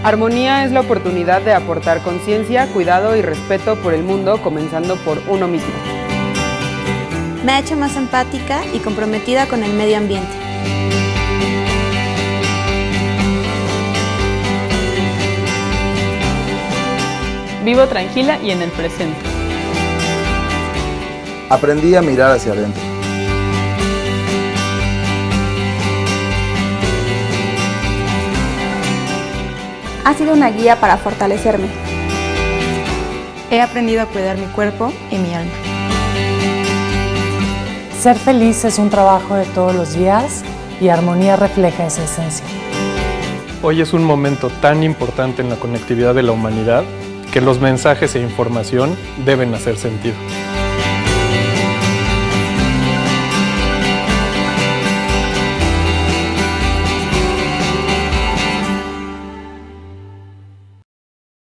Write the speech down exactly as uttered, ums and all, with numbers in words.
Armonía es la oportunidad de aportar conciencia, cuidado y respeto por el mundo, comenzando por uno mismo. Me ha hecho más empática y comprometida con el medio ambiente. Vivo tranquila y en el presente. Aprendí a mirar hacia adentro. Ha sido una guía para fortalecerme. He aprendido a cuidar mi cuerpo y mi alma. Ser feliz es un trabajo de todos los días y Armonía refleja esa esencia. Hoy es un momento tan importante en la conectividad de la humanidad que los mensajes e información deben hacer sentido.